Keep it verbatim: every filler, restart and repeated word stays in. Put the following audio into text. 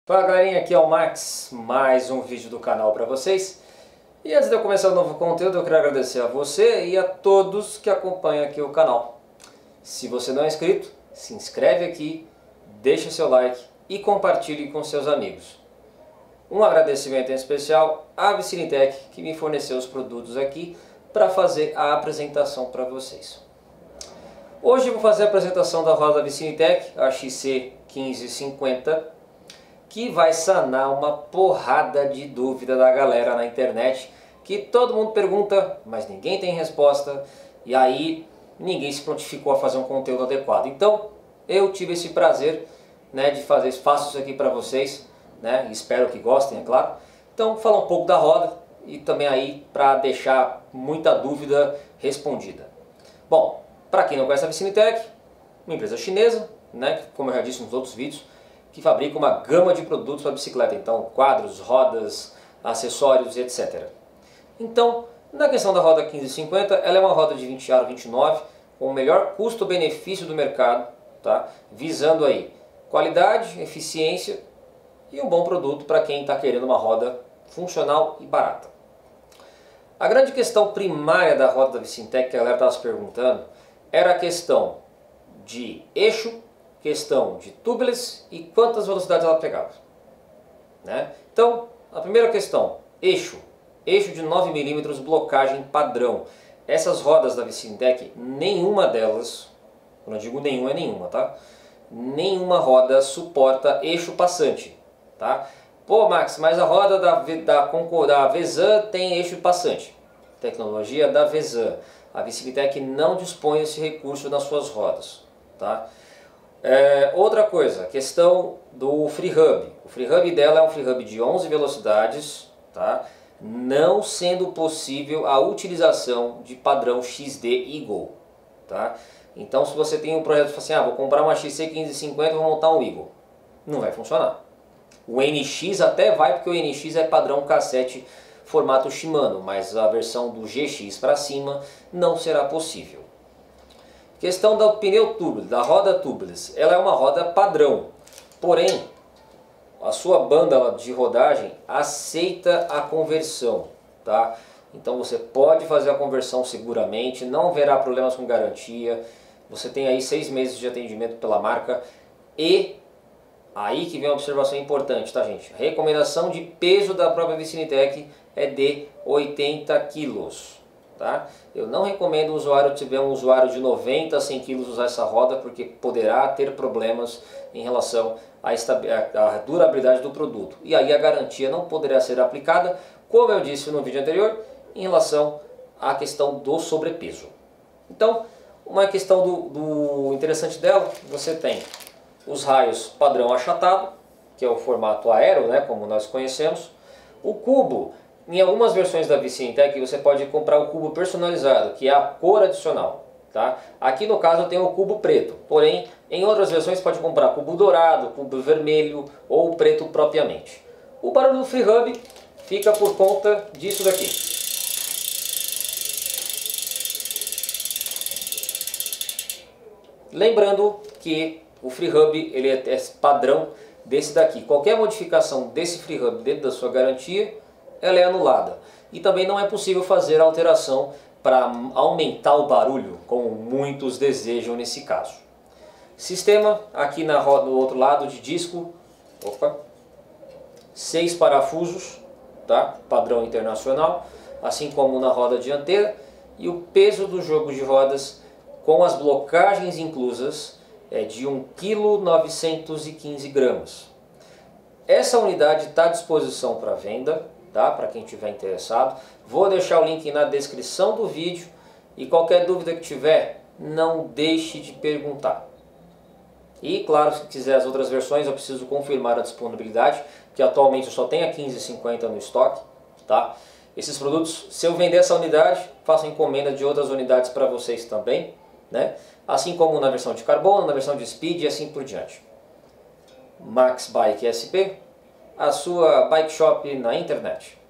Fala galerinha, aqui é o Max, mais um vídeo do canal para vocês. E antes de eu começar o novo conteúdo, eu quero agradecer a você e a todos que acompanham aqui o canal. Se você não é inscrito, se inscreve aqui, deixa seu like e compartilhe com seus amigos. Um agradecimento em especial à Vicinitec, que me forneceu os produtos aqui para fazer a apresentação para vocês. Hoje eu vou fazer a apresentação da roda Vicinitec, a X C quinze cinquenta, que vai sanar uma porrada de dúvida da galera na internet, que todo mundo pergunta, mas ninguém tem resposta, e aí ninguém se prontificou a fazer um conteúdo adequado. Então eu tive esse prazer, né, de fazer, faço isso aqui para vocês, né, espero que gostem, é claro. Então falar um pouco da roda e também aí para deixar muita dúvida respondida. Bom, para quem não conhece a Vicinitec, uma empresa chinesa, né, como eu já disse nos outros vídeos, que fabrica uma gama de produtos para bicicleta, então quadros, rodas, acessórios, etcétera. Então, na questão da roda quinze cinquenta, ela é uma roda de vinte aro vinte e nove, com o melhor custo-benefício do mercado, tá? Visando aí qualidade, eficiência e um bom produto para quem está querendo uma roda funcional e barata. A grande questão primária da roda da Vicinitec, que a galera estava se perguntando, era a questão de eixo, questão de tubeless e quantas velocidades ela pegava, né? Então, a primeira questão, eixo. Eixo de nove milímetros, blocagem padrão. Essas rodas da Vicinitec, nenhuma delas, quando eu digo nenhuma, é nenhuma, tá? Nenhuma roda suporta eixo passante, tá? Pô, Max, mas a roda da, da, da Vezan tem eixo passante. Tecnologia da Vezan. A Vicinitec não dispõe desse recurso nas suas rodas, tá? É, outra coisa, questão do FreeHub. O FreeHub dela é um FreeHub de onze velocidades, tá? Não sendo possível a utilização de padrão X D Eagle, tá? Então se você tem um projeto e fala assim, ah, vou comprar uma X C quinze cinquenta e vou montar um Eagle, não vai funcionar. O N X até vai, porque o N X é padrão cassete formato Shimano, mas a versão do G X para cima não será possível. Questão do pneu tubeless, da roda tubeless, ela é uma roda padrão, porém a sua banda de rodagem aceita a conversão, tá? Então você pode fazer a conversão seguramente, não haverá problemas com garantia, você tem aí seis meses de atendimento pela marca e aí que vem uma observação importante, tá gente? A recomendação de peso da própria Vicinitec é de oitenta quilos. Tá? Eu não recomendo o usuário, tiver um usuário de noventa a cem quilos usar essa roda, porque poderá ter problemas em relação à, à durabilidade do produto. E aí a garantia não poderá ser aplicada, como eu disse no vídeo anterior, em relação à questão do sobrepeso. Então, uma questão do, do interessante dela, você tem os raios padrão achatado, que é o formato aero, né, como nós conhecemos, o cubo. Em algumas versões da Vicinitec você pode comprar o cubo personalizado, que é a cor adicional, tá? Aqui no caso eu tenho o cubo preto, porém em outras versões você pode comprar cubo dourado, cubo vermelho ou preto propriamente. O barulho do FreeHub fica por conta disso daqui. Lembrando que o FreeHub ele é padrão desse daqui. Qualquer modificação desse FreeHub dentro da sua garantia, ela é anulada. E também não é possível fazer alteração para aumentar o barulho, como muitos desejam nesse caso. Sistema, aqui na roda, do outro lado de disco, opa, seis parafusos, tá? Padrão internacional, assim como na roda dianteira. E o peso do jogo de rodas, com as blocagens inclusas, é de um vírgula novecentos e quinze gramas. Essa unidade está à disposição para venda, tá? Para quem tiver interessado. Vou deixar o link na descrição do vídeo e qualquer dúvida que tiver, não deixe de perguntar. E claro, se quiser as outras versões, eu preciso confirmar a disponibilidade, que atualmente eu só tenho a quinze cinquenta no estoque, tá? Esses produtos, se eu vender essa unidade, faço encomenda de outras unidades para vocês também, né? Assim como na versão de carbono, na versão de speed e assim por diante. Max Bike S P, a sua bike shop na internet.